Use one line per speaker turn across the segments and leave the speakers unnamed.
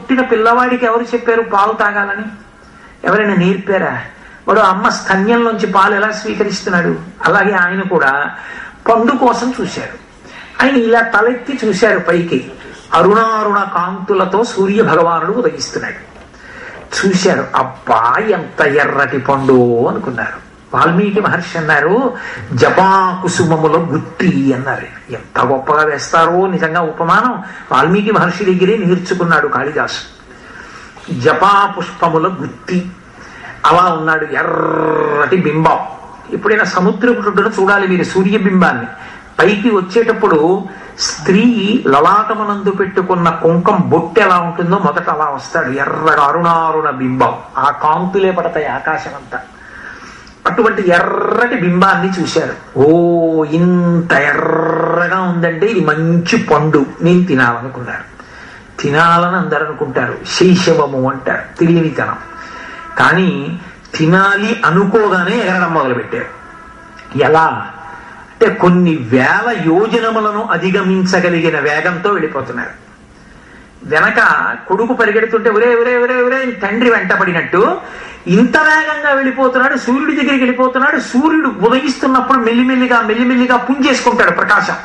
పుట్టిన పిల్లవాడికి ఎవరు చెప్పారు పాలు తాగాలని? ఎవరైనా నేర్పారా? వాడు అమ్మ స్తన్యంలోంచి పాలు ఎలా స్వీకరిస్తున్నాడు? అలాగే ఆయన కూడా పండు కోసం చూశారు. ఆయన ఇలా తలెత్తి చూశారు పైకి. అరుణారుణ కాంతులతో సూర్య భగవానుడు ఉదయిస్తున్నాడు. చూశారు, అబ్బా ఎంత ఎర్రటి పండు అనుకున్నారు. వాల్మీకి మహర్షి అన్నారు, జపా కుసుమముల గుత్తి అన్నారు. ఎంత గొప్పగా వేస్తారో నిజంగా ఉపమానం వాల్మీకి మహర్షి దగ్గరే నేర్చుకున్నాడు కాళిదాసు. జపా పుష్పముల గుత్తి అలా ఉన్నాడు, ఎర్రటి బింబం. ఎప్పుడైనా సముద్రపుట్టును చూడాలి మీరు, సూర్యబింబాన్ని. పైకి వచ్చేటప్పుడు స్త్రీ లలాటమునందు పెట్టుకున్న కుంకం బొట్టు ఎలా ఉంటుందో మొదట అలా వస్తాడు, ఎర్రగా అరుణారుణ బింబం. ఆ కాంతులే పడతాయి ఆకాశం అంతా. అటువంటి ఎర్రటి బింబాన్ని చూశారు. ఓ ఇంత ఎర్రగా ఉందంటే ఇది మంచి పండు, నేను తినాలనుకున్నారు. తినాలని అందరూ అనుకుంటారు, శైశవము అంటారు, తెలియనితనం. కానీ తినాలి అనుకోగానే ఎగరడం మొదలుపెట్టారు. ఎలా అంటే కొన్ని వేల యోజనములను అధిగమించగలిగిన వేగంతో వెళ్ళిపోతున్నారు. వెనక కొడుకు పరిగెడుతుంటే ఒరే ఒరే ఒరే ఒరే తండ్రి వెంటపడినట్టు ఇంత వేగంగా వెళ్ళిపోతున్నాడు. సూర్యుడి దగ్గరికి వెళ్ళిపోతున్నాడు. సూర్యుడు ఉదయిస్తున్నప్పుడు మెల్లిమెల్లిగా పుంజేసుకుంటాడు ప్రకాశం.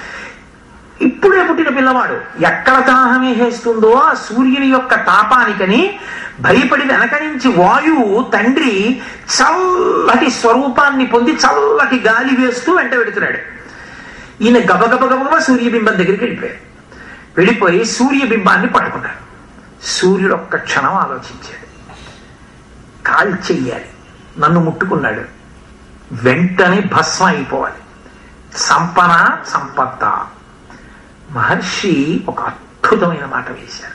ఇప్పుడే పుట్టిన పిల్లవాడు ఎక్కడ దాహం వేసేస్తుందో ఆ సూర్యుని యొక్క తాపానికని భయపడి వెనక నుంచి వాయువు తండ్రి చల్లటి స్వరూపాన్ని పొంది చల్లటి గాలి వేస్తూ వెంట పెడుతున్నాడు. ఈయన గబగబ సూర్యబింబం దగ్గరికి వెళ్ళిపోయి సూర్యబింబాన్ని పట్టుకున్నాడు. సూర్యుడు ఒక్క క్షణం ఆలోచించాడు, కాల్చెయ్యాలి, నన్ను ముట్టుకున్నాడు, వెంటనే భస్మం అయిపోవాలి, సంపన సంపత్త. మహర్షి ఒక అద్భుతమైన మాట వేశారు.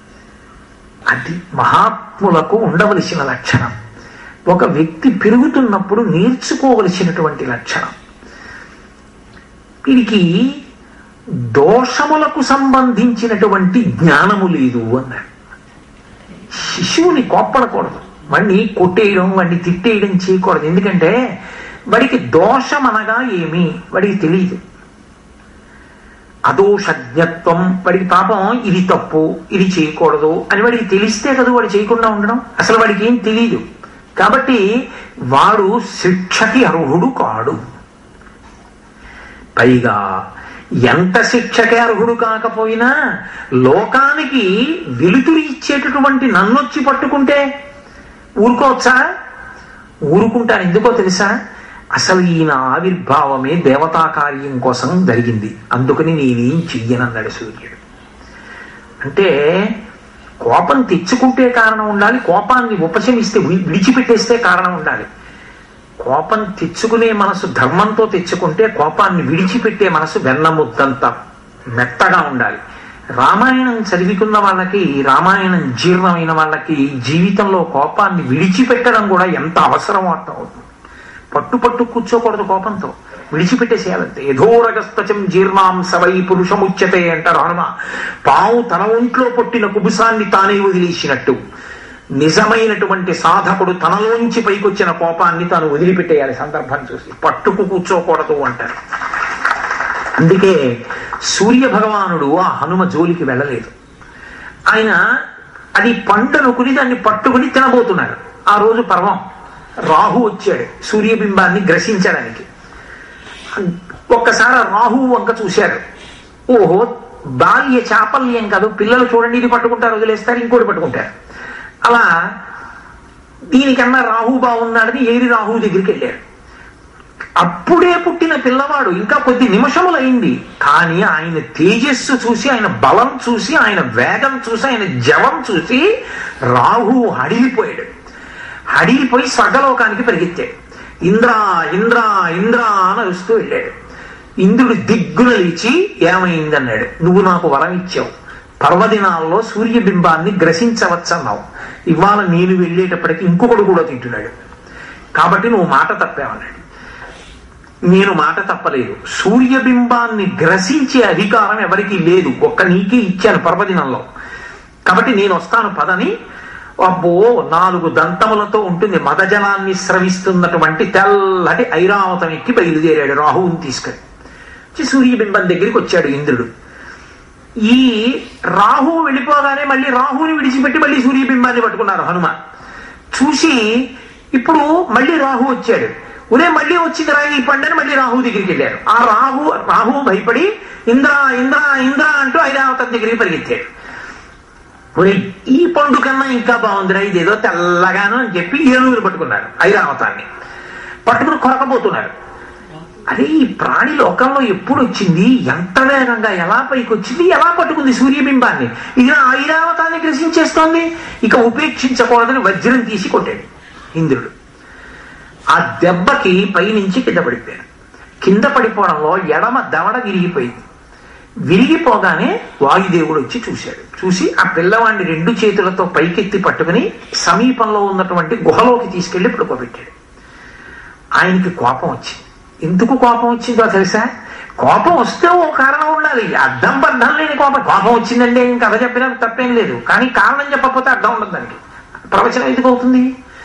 అది మహాత్ములకు ఉండవలసిన లక్షణం. ఒక వ్యక్తి పెరుగుతున్నప్పుడు నేర్చుకోవలసినటువంటి లక్షణం. వీరికి దోషములకు సంబంధించినటువంటి జ్ఞానము లేదు అన్నారు. శిశువుని కోప్పడకూడదు, వాడిని కొట్టేయడం, వాడిని తిట్టేయడం చేయకూడదు. ఎందుకంటే వాడికి దోషం అనగా ఏమి వాడికి తెలియదు. అదోషజ్ఞత్వం, వాడికి పాపం ఇది తప్పు ఇది చేయకూడదు అని వాడికి తెలిస్తే కదా వాడు చేయకుండా ఉండడం. అసలు వాడికి ఏం తెలియదు. కాబట్టి వాడు శిక్షకి అర్హుడు కాడు. పైగా ఎంత శిక్షకి అర్హుడు కాకపోయినా లోకానికి వెలుతురు ఇచ్చేటటువంటి నన్నొచ్చి పట్టుకుంటే ఊరుకోవచ్చా? ఊరుకుంటాను. ఎందుకో తెలుసా? అసలు ఈయన ఆవిర్భావమే దేవతా కార్యం కోసం జరిగింది, అందుకని నేనేం చెయ్యనన్నాడు సూర్యుడు. అంటే కోపం తెచ్చుకుంటే కారణం ఉండాలి, కోపాన్ని ఉపశమిస్తే విడిచిపెట్టేస్తే కారణం ఉండాలి. కోపం తెచ్చుకునే మనసు ధర్మంతో తెచ్చుకుంటే, కోపాన్ని విడిచిపెట్టే మనసు వెన్నముద్దంత మెత్తగా ఉండాలి. రామాయణం చదివికున్న వాళ్ళకి, రామాయణం జీర్ణమైన వాళ్ళకి జీవితంలో కోపాన్ని విడిచిపెట్టడం కూడా ఎంత అవసరమో అర్థమవుతుంది. పట్టు కూర్చోకూడదు, కోపంతో విడిచిపెట్టేసేయాలంటే. యథోరగస్తచం జీర్ణాం సవై పురుషముచ్యతే అంటారు హనుమ. పావు తన ఒంట్లో పొట్టిన కుబుసాన్ని తానే వదిలేసినట్టు నిజమైనటువంటి సాధకుడు తనలోంచి పైకొచ్చిన కోపాన్ని తాను వదిలిపెట్టేయాలి సందర్భం చూసి. పట్టుకు కూర్చోకూడదు అంటారు. అందుకే సూర్య భగవానుడు ఆ హనుమ జోలికి వెళ్ళలేదు. ఆయన అది పంటనుకుని దాన్ని పట్టుకుని తినబోతున్నారు. ఆ రోజు పర్వం. రాహు వచ్చాడు సూర్యబింబాన్ని గ్రసించడానికి. ఒక్కసారి రాహు వంక చూశారు. ఓహో, బాల్య చాపల్యం కాదు, పిల్లలు చూడండి ఇది పట్టుకుంటారు వదిలేస్తారు, ఇంకోటి పట్టుకుంటారు. అలా దీనికన్నా రాహు బాగున్నాడని ఏరి రాహు దగ్గరికి వెళ్ళారు. అప్పుడే పుట్టిన పిల్లవాడు, ఇంకా కొద్ది నిమిషములైంది, కానీ ఆయన తేజస్సు చూసి, ఆయన బలం చూసి, ఆయన వేగం చూసి, ఆయన జవం చూసి రాహు హడిలిపోయాడు. హడిలిపోయి స్వర్గలోకానికి పరిగెత్తాడు. ఇంద్ర ఇంద్ర ఇంద్ర అని వస్తూ వెళ్ళాడు. ఇంద్రుడు దిగ్గున లేచి ఏమైందన్నాడు. నువ్వు నాకు వరం ఇచ్చావు, పర్వదినాల్లో సూర్యబింబాన్ని గ్రసించవచ్చన్నావు, ఇవాళ నేను వెళ్ళేటప్పటికి ఇంకొకడు కూడా తింటున్నాడు, కాబట్టి నువ్వు మాట తప్పావన్నాడు. నేను మాట తప్పలేదు. సూర్యబింబాన్ని గ్రసించే అధికారం ఎవరికీ లేదు, ఒక్క నీకే ఇచ్చాను పర్వదినంలో, కాబట్టి నేను వస్తాను పదని. అబ్బో, 4 దంతములతో ఉంటుంది, మదజలాన్ని స్రవిస్తున్నటువంటి తెల్లటి ఐరావతం ఎక్కి బయలుదేరాడు రాహువుని తీసుకొని. సూర్యబింబం దగ్గరికి వచ్చాడు ఇంద్రుడు. ఈ రాహు వెళ్ళిపోగానే మళ్ళీ రాహుని విడిచిపెట్టి మళ్ళీ సూర్యబింబాన్ని పట్టుకున్నారు హనుమ. చూసి ఇప్పుడు మళ్ళీ రాహు వచ్చాడు. ఉదయం మళ్ళీ వచ్చింది రా ఈ పండని మళ్ళీ రాహు దగ్గరికి వెళ్ళారు. ఆ రాహు భయపడి ఇంద్ర ఇంద్ర ఇంద్ర అంటూ ఐరావతం దగ్గరికి పరిగెత్తాడు. ఈ పండు కన్నా ఇంకా బాగుందిరా, ఇదేదో తెల్లగాను అని చెప్పి ఏనుగురు పట్టుకున్నారు. ఐరావతాన్ని పట్టుకుని కొరకపోతున్నారు. అదే ఈ ప్రాణి లోకంలో ఎప్పుడు వచ్చింది, ఎంత వేగంగా ఎలా పైకి వచ్చింది, ఎలా పట్టుకుంది సూర్యబింబాన్ని, ఇది ఐరావతాన్ని గ్రసించేస్తోంది. ఇక ఉపేక్షించకూడదని వజ్రం తీసి కొట్టాడు ఇంద్రుడు. ఆ దెబ్బకి పైనుంచి కింద పడిపోయాడు. కింద పడిపోవడంలో ఎడమ దవడ విరిగిపోయింది. విరిగిపోగానే వాయుదేవుడు వచ్చి చూశాడు. చూసి ఆ పిల్లవాడిని 2 చేతులతో పైకెత్తి పట్టుకుని సమీపంలో ఉన్నటువంటి గుహలోకి తీసుకెళ్లి పడుకోబెట్టాడు. ఆయనకి కోపం వచ్చింది. ఎందుకు కోపం వచ్చిందో తెలుసా? కోపం వస్తే ఓ కారణం ఉండాలి. అర్థం బద్ధం లేని కోపం వచ్చిందండి, ఏం కథ చెప్పినా తప్పేం లేదు. కానీ కారణం చెప్పకపోతే అర్థం ఉండదు దానికి. ప్రవచనం ఎందుకు అవుతుంది?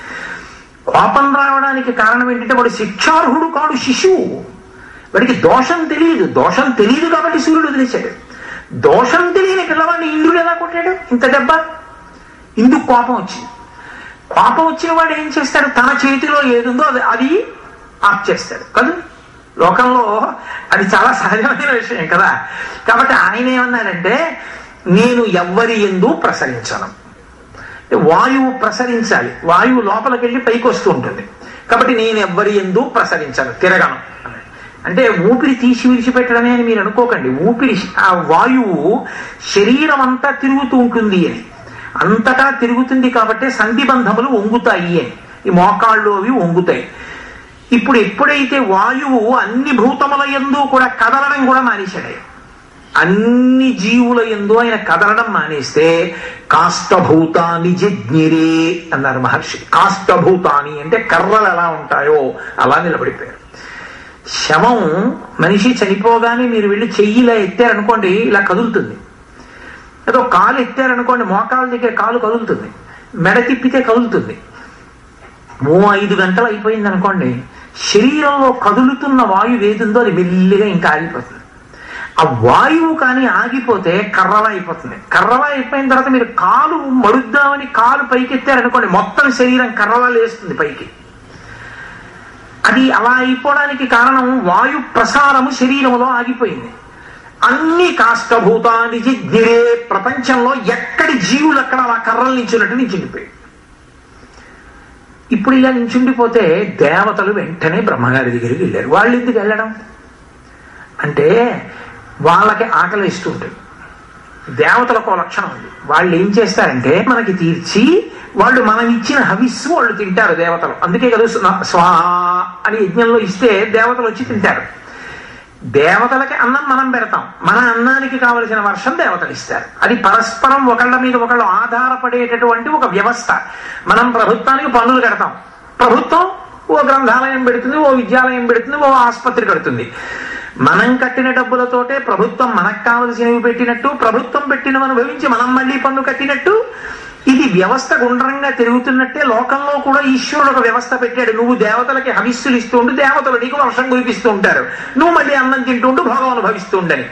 కోపం రావడానికి కారణం ఏంటంటే వాడు శిక్షార్హుడు కాడు, శిశువు. వాడికి దోషం తెలియదు కాబట్టి సూర్యుడు వదిలేశాడు. దోషం తెలియని పిల్లవాడిని ఇంద్రుడు ఎలా కొట్టాడు ఇంత దెబ్బ? ఇందుకు కోపం వచ్చింది. కోపం వచ్చిన వాడు ఏం చేస్తాడు? తన చేతిలో ఏదుందో అది ఆఫ్ చేస్తాడు కదా. లోకంలో అది చాలా సహజమైన విషయం కదా. కాబట్టి ఆయన ఏమన్నారంటే, నేను ఎవ్వరి యందు ప్రసరించను. వాయువు ప్రసరించాలి, వాయువు లోపలికి వెళ్ళి పైకి వస్తూ ఉంటుంది. కాబట్టి నేను ఎవ్వరి యందు ప్రసరించను, తిరగను. అంటే ఊపిరి తీసి విడిచిపెట్టడమే అని మీరు అనుకోకండి. ఊపిరి ఆ వాయువు శరీరం అంతా తిరుగుతూ ఉంటుంది అని, అంతటా తిరుగుతుంది కాబట్టి సంధిబంధములు వంగుతాయి అని, ఈ మోకాళ్ళు అవి వంగుతాయి. ఇప్పుడు ఎప్పుడైతే వాయువు అన్ని భూతముల యందు కూడా కదలడం కూడా మానేశాడు. అన్ని జీవుల యందు ఆయన కదలడం మానేస్తే కాష్టభూతాని జజ్ఞిరే అన్నారు మహర్షి. కాష్టభూతాని అంటే కర్రలు ఎలా ఉంటాయో అలా నిలబడిపోయారు. శవం మనిషి చనిపోగానే మీరు వెళ్ళి చెయ్యి ఇలా ఎత్తారనుకోండి, ఇలా కదులుతుంది. ఏదో కాలు ఎత్తారనుకోండి, మోకాళ్ళ దగ్గర కాలు కదులుతుంది, మెడ తిప్పితే కదులుతుంది. 5 గంటలు అయిపోయింది అనుకోండి, శరీరంలో కదులుతున్న వాయువు ఏదుందో అది మెల్లిగా ఇంకా ఆగిపోతుంది. ఆ వాయువు కానీ ఆగిపోతే కర్రలా అయిపోతుంది. కర్రలా అయిపోయిన తర్వాత మీరు కాలు మడుద్దామని కాలు పైకెత్తారనుకోండి, మొత్తం శరీరం కర్రలా లేస్తుంది పైకి. అది అలా అయిపోవడానికి కారణం వాయు ప్రసారము శరీరంలో ఆగిపోయింది. అన్ని కాష్టభూతాని జిగ్గిరే, ప్రపంచంలో ఎక్కడి జీవులు అక్కడ అలా కర్రలు నించున్నట్టు నించుండిపోయాయి. ఇప్పుడు ఇలా నించుండిపోతే దేవతలు వెంటనే బ్రహ్మగారి దగ్గరికి వెళ్ళారు. వాళ్ళు ఎందుకు వెళ్ళడం అంటే, వాళ్ళకి ఆకలి ఇస్తూ ఉంటుంది. దేవతలకు లక్షణం ఉంది. వాళ్ళు ఏం చేస్తారంటే, మనకి తీర్చి వాళ్ళు మనం ఇచ్చిన హవిస్సు వాళ్ళు తింటారు దేవతలు. అందుకే కదా స్వాహ అని యజ్ఞంలో ఇస్తే దేవతలు వచ్చి తింటారు. దేవతలకి అన్నం మనం పెడతాం, మన అన్నానికి కావలసిన వర్షం దేవతలు ఇస్తారు. అది పరస్పరం ఒకళ్ళ మీద ఒకళ్ళు ఆధారపడేటటువంటి ఒక వ్యవస్థ. మనం ప్రభుత్వానికి పన్నులు కడతాం, ప్రభుత్వం ఓ గ్రంథాలయం పెడుతుంది, ఓ విద్యాలయం పెడుతుంది, ఓ ఆసుపత్రి కడుతుంది. మనం కట్టిన డబ్బులతోటే ప్రభుత్వం మనకు కావలసినవి పెట్టినట్టు, ప్రభుత్వం పెట్టినవి అనుభవించి మనం మళ్ళీ పన్ను కట్టినట్టు, ఇది వ్యవస్థ గుండ్రంగా తిరుగుతున్నట్టే లోకంలో కూడా ఈశ్వరుడు ఒక వ్యవస్థ పెట్టాడు. నువ్వు దేవతలకి హవిస్సులు ఇస్తూ ఉంటూ దేవతలు నీకు వర్షం కురిపిస్తూ ఉంటారు, నువ్వు మళ్ళీ అన్నం తింటూ ఉంటూ భోగం అనుభవిస్తూ ఉండని.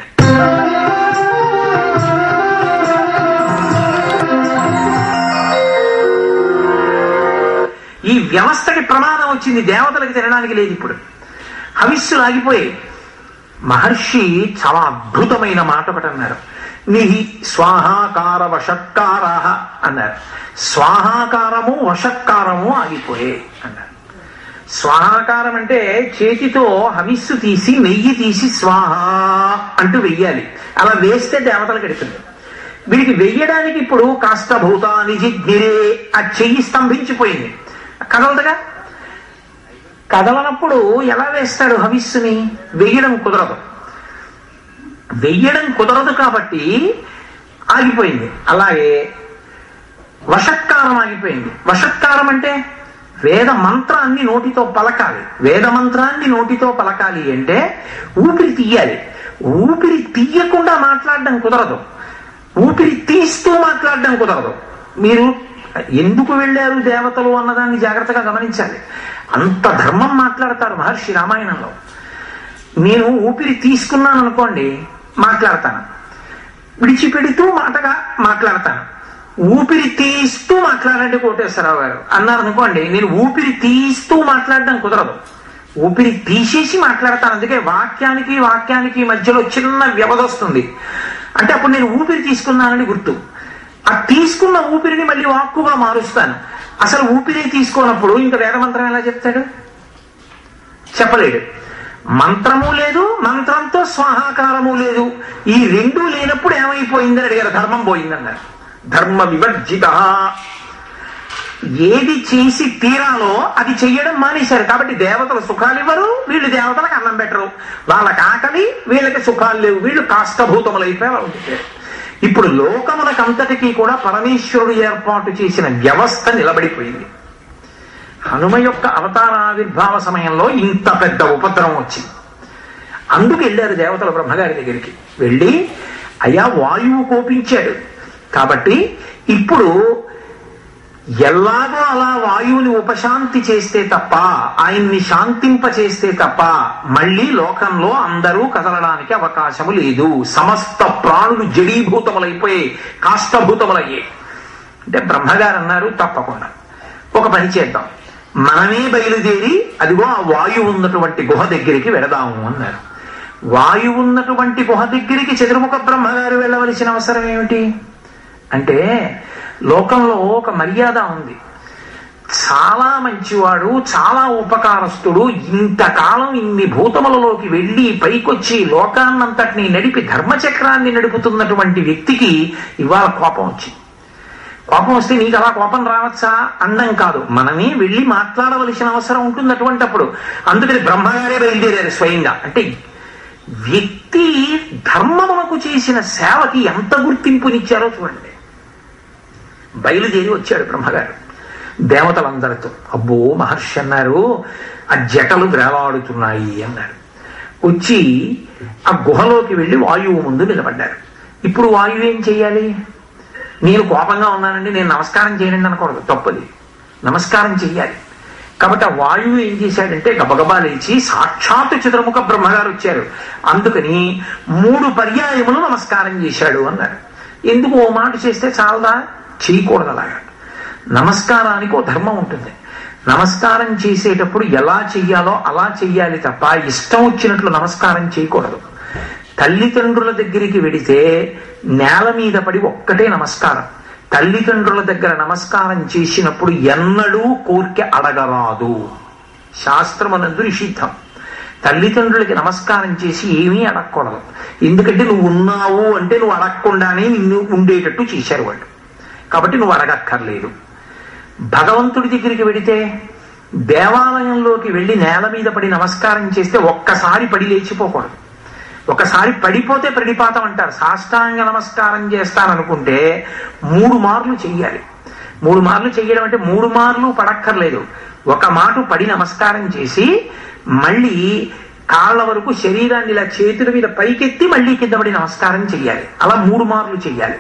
ఈ వ్యవస్థకి ప్రమాదం వచ్చింది, దేవతలకి తినడానికి లేదు. ఇప్పుడు హవిస్సులు ఆగిపోయాయి. మహర్షి చాలా అద్భుతమైన మాట ఒకటి అన్నారు. నిహి స్వాహాకార వషట్కార అన్నారు. స్వాహాకారము వషట్కారము ఆగిపోయే అన్నారు. స్వాహాకారం అంటే చేతితో హవిస్సు తీసి నెయ్యి తీసి స్వాహ అంటూ వెయ్యాలి. అలా వేస్తే దేవతలకు ఎడుతుంది. వీడికి వెయ్యడానికి ఇప్పుడు కాష్టభూతాని జిగ్గిరే, ఆ చెయ్యి స్తంభించిపోయింది, కదలదుగా. కదలనప్పుడు ఎలా వేస్తాడు హవిస్సుని? వెయ్యడం కుదరదు. వెయ్యడం కుదరదు కాబట్టి ఆగిపోయింది. అలాగే వషట్కారం ఆగిపోయింది. వషట్కారం అంటే వేద మంత్రాన్ని నోటితో పలకాలి. వేద మంత్రాన్ని నోటితో పలకాలి అంటే ఊపిరి తీయాలి. ఊపిరి తీయకుండా మాట్లాడడం కుదరదు, ఊపిరి తీస్తూ మాట్లాడడం కుదరదు. మీరు ఎందుకు వెళ్ళారు దేవతలు అన్నదాన్ని జాగ్రత్తగా గమనించాలి. అంత ధర్మం మాట్లాడతారు మహర్షి రామాయణంలో. నేను ఊపిరి తీసుకున్నాను అనుకోండి, మాట్లాడతాను. విడిచిపెడుతూ మాటగా మాట్లాడతాను, ఊపిరి తీస్తూ మాట్లాడండి కోటేశ్వరరావు గారు అన్నారు అనుకోండి, నేను ఊపిరి తీస్తూ మాట్లాడడం కుదరదు, ఊపిరి తీసేసి మాట్లాడతాను. అందుకే వాక్యానికి వాక్యానికి మధ్యలో చిన్న వ్యవధి వస్తుంది. అంటే అప్పుడు నేను ఊపిరి తీసుకున్నానని గుర్తు. ఆ తీసుకున్న ఊపిరిని మళ్ళీ వాక్కుగా మారుస్తాను. అసలు ఊపిరి తీసుకోనప్పుడు ఇంకా వేదమంత్రం ఎలా చెప్తాడు? చెప్పలేడు. మంత్రము లేదు, మంత్రంతో స్వాహాకారము లేదు. ఈ రెండూ లేనప్పుడు ఏమైపోయిందని అడిగారు. ధర్మం పోయిందన్నారు. ధర్మ వివర్జిత. ఏది చేసి తీరాలో అది చెయ్యడం మానేశారు. కాబట్టి దేవతలు సుఖాలు ఇవ్వరు, వీళ్ళు దేవతలకు అన్నం పెట్టరు. వాళ్ళకి ఆకలి, వీళ్ళకి సుఖాలు లేవు, వీళ్ళు కాష్టభూతములైపోయి అలా ఉంటారు. ఇప్పుడు లోకములకంతటికీ కూడా పరమేశ్వరుడు ఏర్పాటు చేసిన వ్యవస్థ నిలబడిపోయింది. హనుమ యొక్క అవతారావిర్భావ సమయంలో ఇంత పెద్ద ఉపద్రవం వచ్చింది. అందుకు వెళ్ళారు దేవతలు బ్రహ్మగారి దగ్గరికి. వెళ్ళి, అయ్యా వాయువు కోపించాడు కాబట్టి ఇప్పుడు ఎలాగో అలా వాయువుని ఉపశాంతి చేస్తే తప్ప, ఆయన్ని శాంతింప చేస్తే తప్ప మళ్ళీ లోకంలో అందరూ కదలడానికి అవకాశము లేదు. సమస్త ప్రాణులు జడీభూతములైపోయి కాష్టభూతములయ్యాయి. అంటే బ్రహ్మగారు అన్నారు, తప్పకుండా ఒక పని చేద్దాం, మనమే బయలుదేరి అదిగో ఆ వాయువు ఉన్నటువంటి గుహ దగ్గరికి వెళదాము అన్నారు. వాయువు ఉన్నటువంటి గుహ దగ్గరికి చతుర్ముఖ బ్రహ్మగారు వెళ్ళవలసిన అవసరం ఏమిటి అంటే, లోకంలో ఒక మర్యాద ఉంది. చాలా మంచివాడు, చాలా ఉపకారస్తుడు, ఇంతకాలం ఇన్ని భూతములలోకి వెళ్ళి పైకొచ్చి లోకాన్నంతటినీ నడిపి ధర్మచక్రాన్ని నడుపుతున్నటువంటి వ్యక్తికి ఇవాళ కోపం వచ్చింది. కోపం వస్తే నీకు అలా కోపం రావచ్చా అన్నం కాదు, మనమే వెళ్ళి మాట్లాడవలసిన అవసరం ఉంటుంది అటువంటిప్పుడు. అందుకని బ్రహ్మగారే బయలుదేరారు స్వయంగా. అంటే వ్యక్తి ధర్మమునకు చేసిన సేవకి ఎంత గుర్తింపునిచ్చారో చూడండి. బయలుదేరి వచ్చాడు బ్రహ్మగారు దేవతలందరితో. అబ్బో మహర్షి అన్నారు, ఆ జటలు వేలాడుతున్నాయి అన్నారు. వచ్చి ఆ గుహలోకి వెళ్ళి వాయువు ముందు నిలబడ్డారు. ఇప్పుడు వాయువు ఏం చెయ్యాలి? నేను కోపంగా ఉన్నానండి, నేను నమస్కారం చేయండి అనకూడదు, తప్పది, నమస్కారం చెయ్యాలి. కాబట్టి ఆ వాయువు ఏం చేశాడంటే గబగబా లేచి సాక్షాత్తు చతుర్ముఖ బ్రహ్మగారు వచ్చారు. అందుకని 3 పర్యాయములు నమస్కారం చేశాడు అన్నారు. ఎందుకు ఓ మాట చేస్తే చాలదా? చేయకూడదు అలాగా. నమస్కారానికి ఓ ధర్మం ఉంటుంది. నమస్కారం చేసేటప్పుడు ఎలా చెయ్యాలో అలా చెయ్యాలి తప్ప ఇష్టం వచ్చినట్లు నమస్కారం చేయకూడదు. తల్లిదండ్రుల దగ్గరికి వెడితే నేల మీద పడి ఒక్కటే నమస్కారం. తల్లిదండ్రుల దగ్గర నమస్కారం చేసినప్పుడు ఎన్నడూ కోరిక అడగరాదు. శాస్త్రమనందు నిషిద్ధం. తల్లిదండ్రులకి నమస్కారం చేసి ఏమీ అడగకూడదు. ఎందుకంటే నువ్వు ఉన్నావు అంటే నువ్వు అడగకుండానే నిన్ను ఉండేటట్టు చేశారు వాళ్ళు. కాబట్టి నువ్వు అడగక్కర్లేదు. భగవంతుడి దగ్గరికి వెడితే దేవాలయంలోకి వెళ్ళి నేల మీద పడి నమస్కారం చేస్తే ఒక్కసారి పడి లేచిపోకూడదు. ఒకసారి పడిపోతే ప్రణిపాతం అంటారు. సాష్టాంగ నమస్కారం చేస్తాననుకుంటే 3 మార్లు చెయ్యాలి. 3 మార్లు చెయ్యడం అంటే 3 మార్లు పడక్కర్లేదు. ఒక మాట పడి నమస్కారం చేసి మళ్ళీ కాళ్ళ వరకు శరీరాన్ని ఇలా చేతుల మీద పైకెత్తి మళ్ళీ కింద పడి నమస్కారం చెయ్యాలి. అలా 3 మార్లు చెయ్యాలి.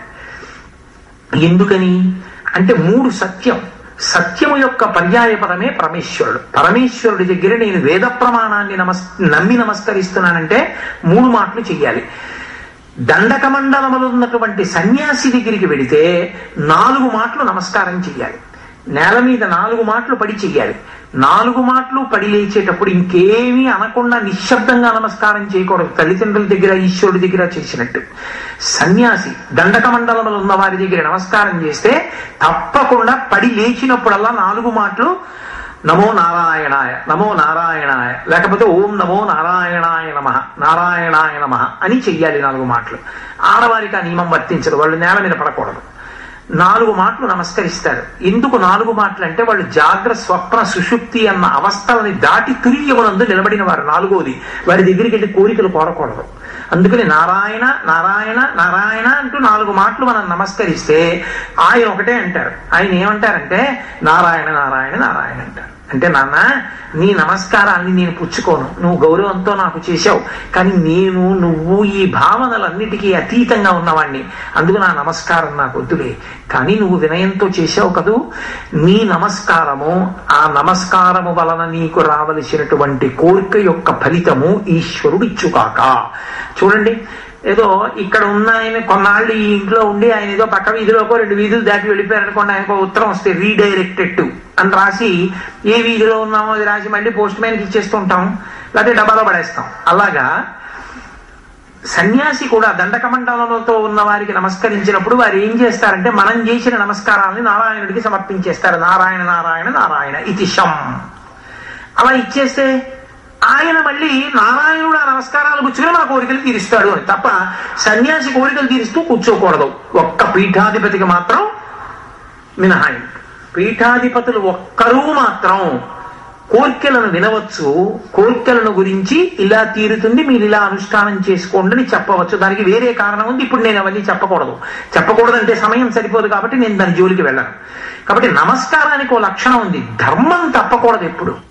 ఎందుకని అంటే 3 సత్యం. సత్యము యొక్క పర్యాయ పదమే పరమేశ్వరుడు. పరమేశ్వరుడి దగ్గర నేను వేద ప్రమాణాన్ని నమ్మి నమస్కరిస్తున్నానంటే 3 మాటలు చెయ్యాలి. దండక మండలములు ఉన్నటువంటి సన్యాసి దగ్గరికి వెడితే 4 మాటలు నమస్కారం చెయ్యాలి. నేల మీద 4 మాటలు పడి చెయ్యాలి. 4 మాటలు పడి లేచేటప్పుడు ఇంకేమీ అనకుండా నిశ్శబ్దంగా నమస్కారం చేయకూడదు. తల్లిదండ్రుల దగ్గర ఈశ్వరుడి దగ్గర చేసినట్టు. సన్యాసి దండక మండలంలో ఉన్న వారి దగ్గర నమస్కారం చేస్తే తప్పకుండా పడి లేచినప్పుడల్లా 4 మాటలు నమో నారాయణాయ, నమో నారాయణాయ, లేకపోతే ఓం నమో నారాయణాయ నమః, నారాయణాయ నమః అని చెయ్యాలి 4 మాటలు. ఆడవారికి ఆ నియమం వర్తించదు, వాళ్ళు నేల మీద పడకూడదు. 4 మాటలు నమస్కరిస్తారు. ఎందుకు 4 మాటలు అంటే వాళ్ళు జాగ్రత్త స్వప్న సుషుప్తి అన్న అవస్థలని దాటి తుర్యమునందు నిలబడిన వారు. 4వది వారి దగ్గరికి వెళ్ళి కోరికలు కోరకూడదు. అందుకని నారాయణ నారాయణ నారాయణ అంటూ 4 మాటలు మనం నమస్కరిస్తే ఆయన ఒకటే అంటారు. ఆయన ఏమంటారంటే నారాయణ నారాయణ నారాయణ అంటారు. అంటే నాన్న నీ నమస్కారాన్ని నేను పుచ్చుకోను, నువ్వు గౌరవంతో నాకు చేశావు, కానీ నువ్వు ఈ భావనలన్నిటికీ అతీతంగా ఉన్నవాణ్ణి, అందుకు నా నమస్కారం నాకు వద్దులే, కానీ నువ్వు వినయంతో చేశావు కదూ, నీ నమస్కారము, ఆ నమస్కారము వలన నీకు రావలసినటువంటి కోరిక యొక్క ఫలితము ఈశ్వరుడు ఇచ్చుకాక. చూడండి, ఏదో ఇక్కడ ఉన్న ఆయన కొన్నాళ్ళు ఈ ఇంట్లో ఉండి ఆయన ఏదో పక్క వీధిలోకో 2 వీధులు దాటి వెళ్ళిపోయారనుకోండి, ఆయనకు ఉత్తరం వస్తే రీడైరెక్టెడ్ టు అని రాసి ఏ వీధిలో ఉన్నామో అది రాసి మళ్ళీ పోస్ట్ మ్యాన్కి ఇచ్చేస్తుంటాం, లేకపోతే డబ్బాలో పడేస్తాం. అలాగా సన్యాసి కూడా దండకమండలంతో ఉన్న వారికి నమస్కరించినప్పుడు వారు ఏం చేస్తారంటే మనం చేసిన నమస్కారాన్ని నారాయణుడికి సమర్పించేస్తారు. నారాయణ నారాయణ నారాయణ ఇది శం. అలా ఇచ్చేస్తే ఆయన మళ్ళీ నారాయణుడు ఆ నమస్కారాలు పుచ్చుకుని మన కోరికలు తీరుస్తాడు అని. తప్ప సన్యాసి కోరికలు తీరుస్తూ కూర్చోకూడదు. ఒక్క పీఠాధిపతికి మాత్రం మినహాయి. పీఠాధిపతులు ఒక్కరూ మాత్రం కోర్కెలను వినవచ్చు, కోర్కెలను గురించి ఇలా తీరుతుంది మీరు ఇలా అనుష్ఠానం చేసుకోండి అని చెప్పవచ్చు. దానికి వేరే కారణం ఉంది, ఇప్పుడు నేను అవన్నీ చెప్పకూడదంటే సమయం సరిపోదు కాబట్టి నేను దాని జోలికి వెళ్ళను. కాబట్టి నమస్కారానికి ఓ లక్షణం ఉంది, ధర్మం తప్పకూడదు.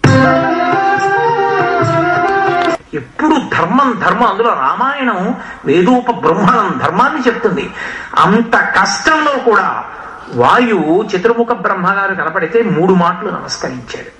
ఎప్పుడు ధర్మం. అందులో రామాయణం వేదోప బ్రహ్మణం ధర్మాన్ని చెప్తుంది. అంత కష్టంలో కూడా వాయువు చతుర్ముఖ బ్రహ్మగారు కనపడితే 3 మాటలు నమస్కరించాడు.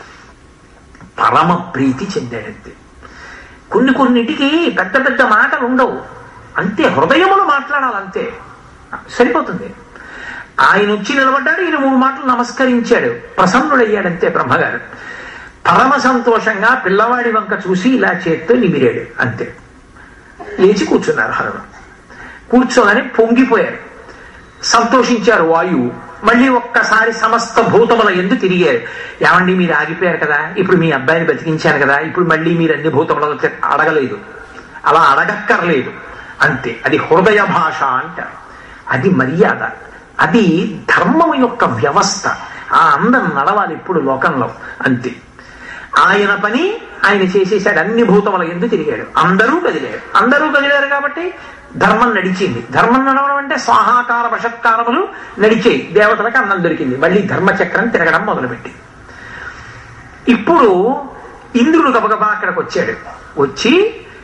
పరమ ప్రీతి చెందాడంతే. కొన్నిటికి పెద్ద పెద్ద మాటలు ఉండవు, అంతే హృదయములు మాట్లాడాలంతే, సరిపోతుంది. ఆయన వచ్చి నిలబడ్డాడు, ఈయన 3 మాటలు నమస్కరించాడు, ప్రసన్నుడయ్యాడంతే బ్రహ్మగారు. పరమ సంతోషంగా పిల్లవాడి వంక చూసి ఇలా చేత్తో నిమిరాడు, అంతే. లేచి కూర్చున్నారు హనుమ. కూర్చోగానే పొంగిపోయారు, సంతోషించారు వాయువు. మళ్ళీ ఒక్కసారి సమస్త భూతముల యందు తిరిగారు. ఏమండి మీరు ఆగిపోయారు కదా, ఇప్పుడు మీ అబ్బాయిని బతికించాను కదా, ఇప్పుడు మళ్ళీ మీరు అన్ని భూతములను అడగలేదు, అలా అడగక్కర్లేదు, అంతే. అది హృదయ భాష అంటారు, అది మర్యాద, అది ధర్మం యొక్క వ్యవస్థ. ఆ అందం నడవాలి ఇప్పుడు లోకంలో, అంతే. ఆయన పని ఆయన చేసేసాడు, అన్ని భూతముల యందు తిరిగాడు. అందరూ కదిలారు కాబట్టి ధర్మం నడిచింది. ధర్మం నడవడం అంటే స్వాహాకార వషత్కారములు నడిచేయి, దేవతలకు అన్నం దొరికింది, మళ్ళీ ధర్మచక్రం తిరగడం మొదలుపెట్టింది. ఇప్పుడు ఇంద్రుడు గబగబా అక్కడికి వచ్చాడు, వచ్చి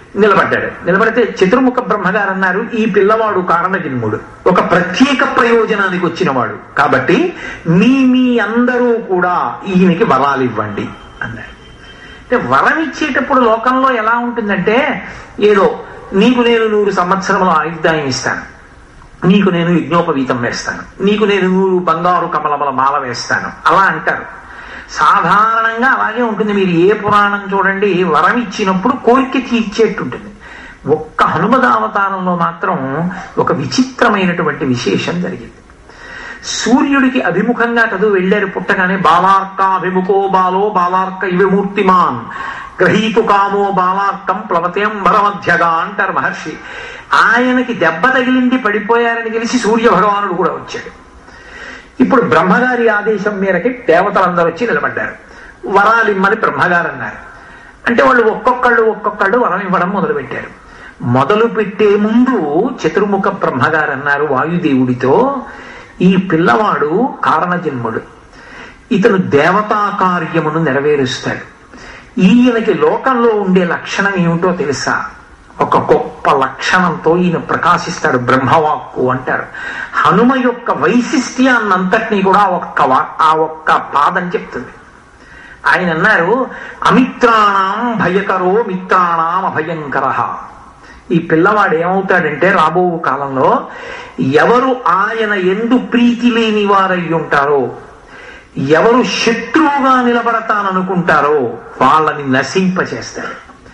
నిలబడితే చతుర్ముఖ బ్రహ్మగారు అన్నారు, ఈ పిల్లవాడు కారణజన్ముడు, ఒక ప్రత్యేక ప్రయోజనానికి వచ్చినవాడు, కాబట్టి మీ అందరూ కూడా ఈయనకి వరాలు ఇవ్వండి అన్నారు. అంటే వరం ఇచ్చేటప్పుడు లోకంలో ఎలా ఉంటుందంటే, ఏదో నీకు నేను 100 సంవత్సరముల ఆయుర్దాయం ఇస్తాను, నీకు నేను యజ్ఞోపవీతం వేస్తాను, నీకు నేను 100 బంగారు కమలముల మాల వేస్తాను, అలా అంటారు. సాధారణంగా అలాగే ఉంటుంది. మీరు ఏ పురాణం చూడండి, వరం ఇచ్చినప్పుడు కోరిక తీర్చేట్టుంటుంది. ఒక్క హనుమదావతారంలో మాత్రం ఒక విచిత్రమైనటువంటి విశేషం జరిగింది. సూర్యుడికి అభిముఖంగా చదువు వెళ్ళారు, పుట్టగానే బాలార్కాభిముఖో బాలో బాలార్క ఇవిమూర్తిమాన్ గ్రహీతు కామో బాలార్కం ప్లవతేం వరమధ్యగా అంటారు మహర్షి. ఆయనకి దెబ్బ తగిలింది, పడిపోయారని తెలిసి సూర్య భగవానుడు కూడా వచ్చాడు. ఇప్పుడు బ్రహ్మగారి ఆదేశం మేరకి దేవతలందరూ వచ్చి నిలబడ్డారు. వరాలిమ్మని బ్రహ్మగారు అన్నారు. అంటే వాళ్ళు ఒక్కొక్కళ్ళు వరం ఇవ్వడం మొదలుపెట్టారు. మొదలు పెట్టే ముందు చతుర్ముఖ బ్రహ్మగారు అన్నారు వాయుదేవుడితో, ఈ పిల్లవాడు కారణజన్ముడు, ఇతను దేవతా కార్యమును నెరవేరుస్తాడు. ఈయనకి లోకంలో ఉండే లక్షణం ఏమిటో తెలుసా? ఒక గొప్ప లక్షణంతో ఈయన ప్రకాశిస్తాడు, బ్రహ్మవాక్కు అంటారు. హనుమ యొక్క వైశిష్ట్యాన్నంతటినీ కూడా ఆ ఒక్క పాదం చెప్తుంది. ఆయన అన్నారు, అమిత్రాణం భయకరో మిత్రాణం అభయంకర. ఈ పిల్లవాడు ఏమవుతాడంటే రాబో కాలంలో ఎవరు ఆయన ఎందు ప్రీతి లేని వారై ఉంటారో, ఎవరు శత్రువుగా నిలబడతాననుకుంటారో వాళ్ళని నశింపచేస్తాడు.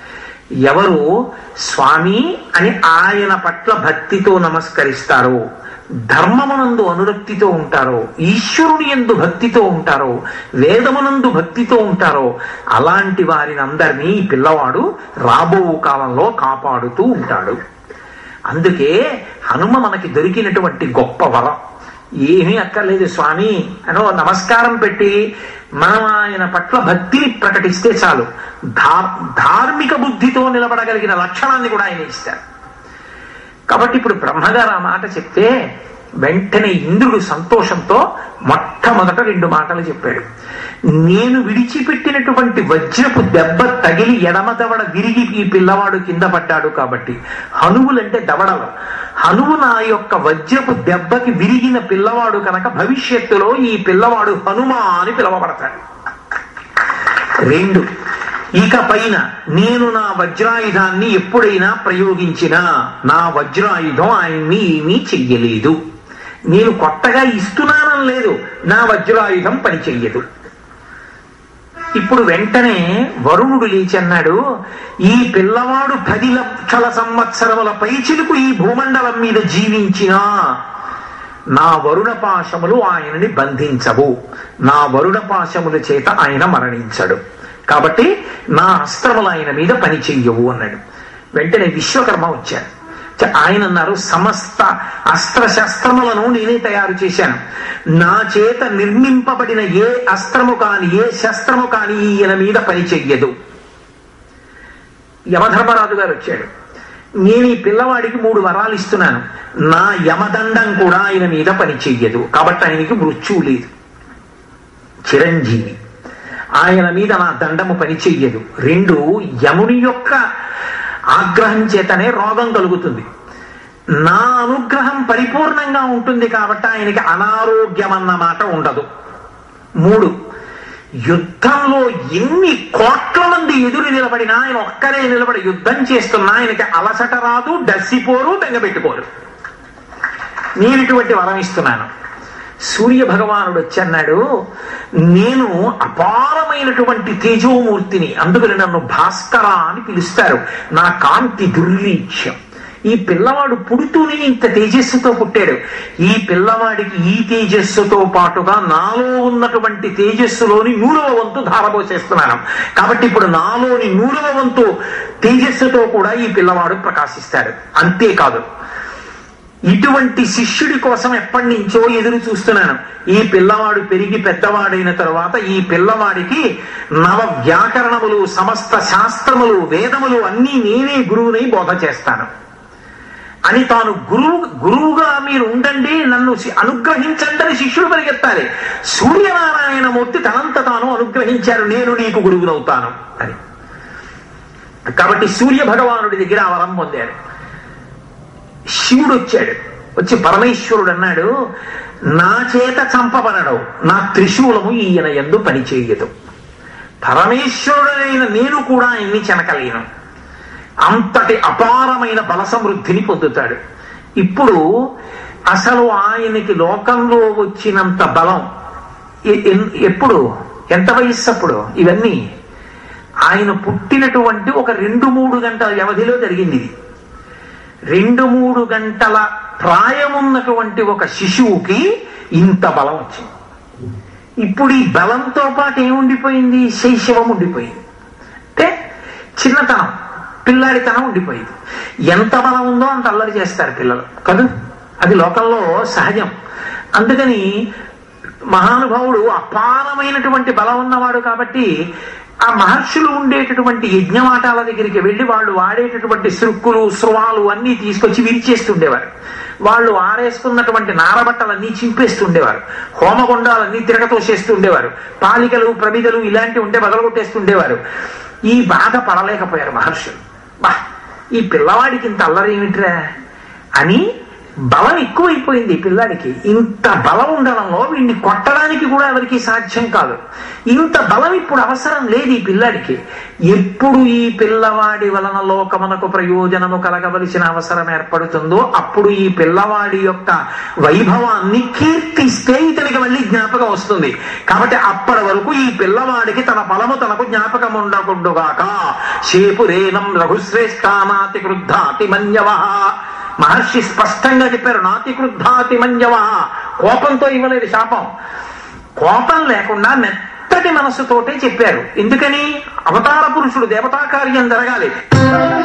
ఎవరు స్వామి అని ఆయన పట్ల భక్తితో నమస్కరిస్తారో, ధర్మమునందు అనురక్తితో ఉంటారో, ఈశ్వరుని యందు భక్తితో ఉంటారో, వేదమునందు భక్తితో ఉంటారో, అలాంటి వారిని అందరినీ ఈ పిల్లవాడు రాబో కాలంలో కాపాడుతూ ఉంటాడు. అందుకే హనుమ మనకి దొరికినటువంటి గొప్ప వరం. ఏమీ అక్కర్లేదు స్వామి అనో నమస్కారం పెట్టి మనం ఆయన పట్ల భక్తిని ప్రకటిస్తే చాలు, ధార్మిక బుద్ధితో నిలబడగలిగిన లక్షణాన్ని కూడా ఆయన ఇస్తారు. కాబట్టి ఇప్పుడు బ్రహ్మగారు ఆ మాట చెప్తే వెంటనే ఇంద్రుడు సంతోషంతో మొట్టమొదట 2 మాటలు చెప్పాడు. నేను విడిచిపెట్టినటువంటి వజ్రపు దెబ్బ తగిలి ఎడమ దవడ విరిగి ఈ పిల్లవాడు కింద పడ్డాడు కాబట్టి, హనువులంటే దవడలు, హనువు నా యొక్క వజ్రపు దెబ్బకి విరిగిన పిల్లవాడు కనుక భవిష్యత్తులో ఈ పిల్లవాడు హనుమ అని పిలవబడతాడు. 2, ఇక పైన నేను నా వజ్రాయుధాన్ని ఎప్పుడైనా ప్రయోగించినా నా వజ్రాయుధం ఆయన్ని ఏమీ చెయ్యలేదు. నేను కొత్తగా ఇస్తున్నానని లేదు, నా వజ్రాయుధం పని చెయ్యదు. ఇప్పుడు వెంటనే వరుణుడు లేచి అన్నాడు, ఈ పిల్లవాడు 10 లక్షల సంవత్సరముల పైచిలుకు ఈ భూమండలం మీద జీవించినా నా వరుణ పాశములు ఆయనని బంధించవు, నా వరుణ పాశముల చేత ఆయన మరణించడు, కాబట్టి నా అస్త్రములు ఆయన మీద పని చెయ్యవు అన్నాడు. వెంటనే విశ్వకర్మ వచ్చాడు. ఆయన అన్నారు, సమస్త అస్త్రశస్త్రములను నేనే తయారు చేశాను, నా చేత నిర్మింపబడిన ఏ అస్త్రము కాని ఏ శస్త్రము కాని ఈయన మీద పని చెయ్యదు. యమధర్మరాజు గారు వచ్చాడు, నేను ఈ పిల్లవాడికి 3 వరాలు ఇస్తున్నాను, నా యమదండం కూడా ఆయన మీద పని చెయ్యదు, కాబట్టి ఆయనకి మృత్యువు లేదు, చిరంజీవి, ఆయన మీద నా దండము పని చెయ్యదు. 2 యముని యొక్క ఆగ్రహం చేతనే రోగం కలుగుతుంది, నా అనుగ్రహం పరిపూర్ణంగా ఉంటుంది కాబట్టి ఆయనకి అనారోగ్యం అన్న మాట ఉండదు. 3 యుద్ధంలో ఎన్ని కోట్ల మంది ఎదురు నిలబడినా ఆయన ఒక్కరే నిలబడి యుద్ధం చేస్తున్నా ఆయనకి అలసట రాదు, డస్సిపోరు, బెంగపెట్టుకోరు. నేను ఇటువంటి వరం ఇస్తున్నాను. సూర్య భగవానుడు వచ్చన్నాడు, నేను అపారమైనటువంటి తేజోమూర్తిని, అందుకని నన్ను భాస్కర అని పిలుస్తారు, నా కాంతి దుర్లీక్ష్యం. ఈ పిల్లవాడు పుడుతూనే ఇంత తేజస్సుతో పుట్టాడు, ఈ పిల్లవాడికి ఈ తేజస్సుతో పాటుగా నాలో ఉన్నటువంటి తేజస్సులోని 100వ వంతు ధారపోసేస్తున్నాను, కాబట్టి ఇప్పుడు నాలోని 100వ వంతు తేజస్సుతో కూడా ఈ పిల్లవాడు ప్రకాశిస్తాడు. అంతేకాదు, ఇటువంటి శిష్యుడి కోసం ఎప్పటి నుంచో ఎదురు చూస్తున్నాను. ఈ పిల్లవాడు పెరిగి పెద్దవాడైన తరువాత ఈ పిల్లవాడికి నవ వ్యాకరణములు, సమస్త శాస్త్రములు, వేదములు అన్నీ నేనే గురువుని బోధ చేస్తాను అని తాను గురువుగా మీరు ఉండండి, నన్ను అనుగ్రహించండి అని శిష్యుడు పరిగెత్తాలి. సూర్యనారాయణమూర్తి తనంత తాను అనుగ్రహించారు, నేను నీకు గురువునవుతాను అని. కాబట్టి సూర్య భగవానుడి దగ్గర ఆ వరం పొందాడు. శివుడు వచ్చాడు, వచ్చి పరమేశ్వరుడు అన్నాడు, నా చేత చంపబడవు, నా త్రిశూలము ఈయన యందు పనిచేయదు, పరమేశ్వరుడైన నేను కూడా ఆయన్ని చెనకలేను, అంతటి అపారమైన బల సమృద్ధిని పొందుతాడు. ఇప్పుడు అసలు ఆయనకి లోకంలో వచ్చినంత బలం ఎప్పుడు, ఎంత వయస్సు అప్పుడు? ఇవన్నీ ఆయన పుట్టినటువంటి ఒక 2-3 గంటల వ్యవధిలో జరిగింది. ఇది 2-3 గంటల ప్రాయమున్నటువంటి ఒక శిశువుకి ఇంత బలం వచ్చింది. ఇప్పుడు ఈ బలంతో పాటు ఏముండిపోయింది? శైశవం ఉండిపోయింది, అంటే చిన్నతనం, పిల్లాడితనం ఉండిపోయింది. ఎంత బలం ఉందో అంత అల్లరి చేస్తారు పిల్లలు కదా, అది లోకంలో సహజం. అందుకని మహానుభావుడు అపారమైనటువంటి బలం ఉన్నవాడు కాబట్టి ఆ మహర్షులు ఉండేటటువంటి యజ్ఞవాటాల దగ్గరికి వెళ్ళి వాళ్ళు వాడేటటువంటి శృక్కులు, స్రువాలు అన్నీ తీసుకొచ్చి విరిచేస్తుండేవారు. వాళ్ళు ఆరేసుకున్నటువంటి నారబట్టలన్నీ చింపేస్తుండేవారు, హోమగుండాలన్నీ తిరగతోసేస్తుండేవారు, పాలికలు, ప్రమిదలు ఇలాంటివి ఉంటే బదలగొట్టేస్తుండేవారు. ఈ బాధ పడలేకపోయారు మహర్షులు. ఈ పిల్లవాడికి ఇంత అల్లరి ఏమిట్రా అని బలం ఎక్కువైపోయింది పిల్లాడికి. ఇంత బలం ఉండడంలో వీడిని కొట్టడానికి కూడా ఎవరికి సాధ్యం కాదు. ఇంత బలం ఇప్పుడు అవసరం లేదు ఈ పిల్లాడికి. ఎప్పుడు ఈ పిల్లవాడి వలన లోకమునకు ప్రయోజనము కలగవలసిన అవసరం ఏర్పడుతుందో అప్పుడు ఈ పిల్లవాడి యొక్క వైభవాన్ని కీర్తిస్తే ఇతనికి మళ్ళీ జ్ఞాపకం వస్తుంది. కాబట్టి అప్పటి వరకు ఈ పిల్లవాడికి తన బలము తనకు జ్ఞాపకం ఉండకుండుగాక. శేపురేనం రఘుశ్రేష్ఠానాతి క్రుద్ధాతి మన్యవ. మహర్షి స్పష్టంగా చెప్పారు, నాతి క్రుద్ధాతి మన్యవ. కోపంతో ఇవ్వలేదు శాపం, కోపం లేకుండా మెత్తటి మనస్సుతోటే చెప్పారు. ఎందుకని? అవతార పురుషుడు, దేవతా కార్యం జరగాలి.